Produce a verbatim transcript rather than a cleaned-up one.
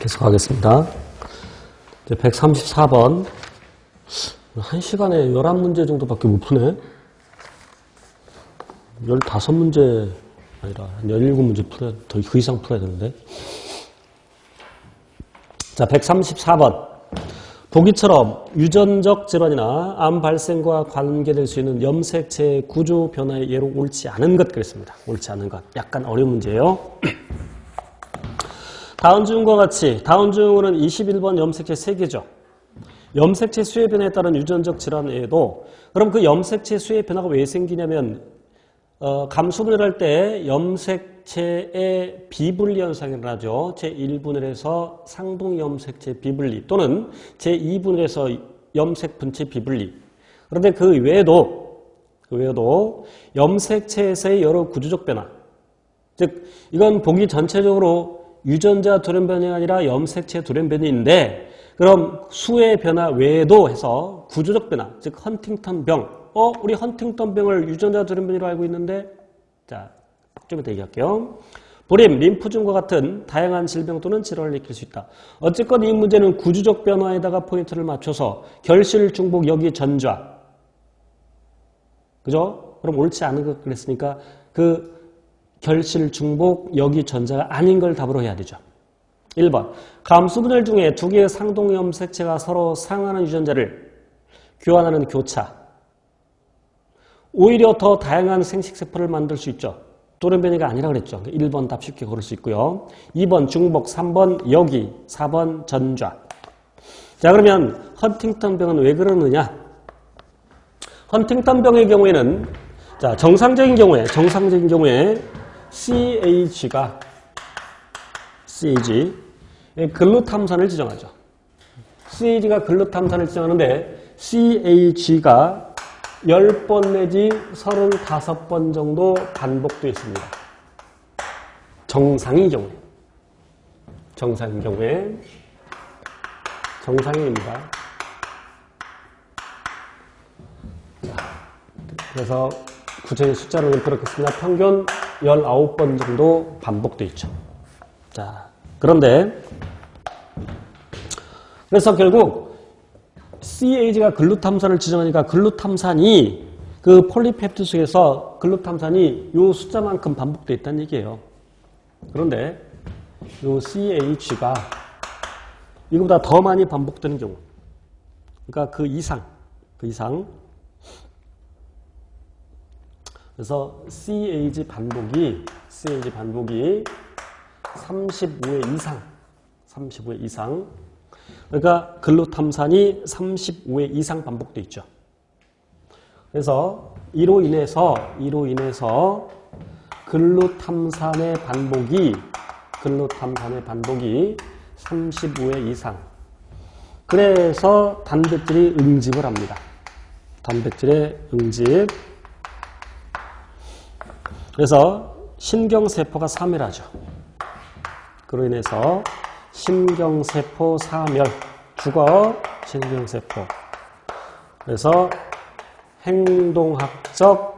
계속하겠습니다. 백삼십사 번. 한 시간에 열한 문제 정도밖에 못 푸네. 열다섯 문제 아니라 한 열일곱 문제 풀어야, 더 그 이상 풀어야 되는데. 자, 백삼십사 번. 보기처럼 유전적 질환이나 암 발생과 관계될 수 있는 염색체의 구조 변화의 예로 옳지 않은 것 그랬습니다. 옳지 않은 것. 약간 어려운 문제예요. 다음 중과 같이 다음 중으로는 이십일 번 염색체 세 개죠. 염색체 수의 변화에 따른 유전적 질환 외에도 그럼 그 염색체 수의 변화가 왜 생기냐면 어, 감수분해를 할 때 염색체의 비분리 현상이 일어나죠. 제일 분열에서 상동 염색체 비분리 또는 제이 분열에서 염색 분체 비분리. 그런데 그 외에도 그 외에도 염색체에서의 여러 구조적 변화. 즉 이건 보기 전체적으로 유전자 돌연변이 아니라 염색체 돌연변이인데 그럼 수의 변화 외에도 해서 구조적 변화, 즉 헌팅턴병. 어, 우리 헌팅턴병을 유전자 돌연변이로 알고 있는데 자, 좀 이따 얘기할게요. 불임, 림프종과 같은 다양한 질병 또는 질환을 일으킬 수 있다. 어쨌건 이 문제는 구조적 변화에다가 포인트를 맞춰서 결실, 중복, 역이, 전좌. 그죠? 그럼 옳지 않은 것 그랬으니까 그 결실, 중복, 역이, 전자가 아닌 걸 답으로 해야 되죠. 일 번. 감수분열 중에 두 개의 상동 염색체가 서로 상하는 유전자를 교환하는 교차. 오히려 더 다양한 생식세포를 만들 수 있죠. 돌연변이가 아니라 그랬죠. 일 번 답 쉽게 고를 수 있고요. 이 번 중복, 삼 번 역이, 사 번 전좌. 자, 그러면 헌팅턴병은 왜 그러느냐? 헌팅턴병의 경우에는 자, 정상적인 경우에 정상적인 경우에 씨에이치가 씨에이치 글루탐산을 지정하죠. 씨에이치가 글루탐산을 지정하는데 씨에이치가 십 번 내지 삼십오 번 정도 반복되어 있습니다. 정상인 경우에. 정상인 경우에. 정상인입니다. 그래서 구체적인 숫자로는 그렇겠습니다. 평균 십구 번 정도 반복되어 있죠. 자, 그런데 그래서 결국 씨에이치가 글루탐산을 지정하니까 글루탐산이 그 폴리펩티드 속에서 글루탐산이 요 숫자만큼 반복되어 있다는 얘기예요. 그런데 요 씨에이치가 이거보다 더 많이 반복되는 경우, 그러니까 그 이상, 그 이상. 그래서 씨에이치 반복이 씨에이치 반복이 삼십오 회 이상, 삼십오 회 이상. 그러니까 글루탐산이 삼십오 회 이상 반복되어 있죠. 그래서 이로 인해서 이로 인해서 글루탐산의 반복이 글루탐산의 반복이 삼십오 회 이상. 그래서 단백질이 응집을 합니다. 단백질의 응집. 그래서 신경세포가 사멸하죠. 그로 인해서 신경세포 사멸, 죽어, 신경세포. 그래서 행동학적